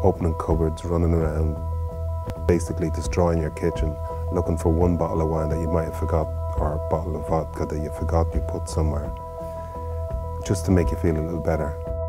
opening cupboards, running around, basically destroying your kitchen, looking for one bottle of wine that you might have forgot, or a bottle of vodka that you forgot you put somewhere, just to make you feel a little better.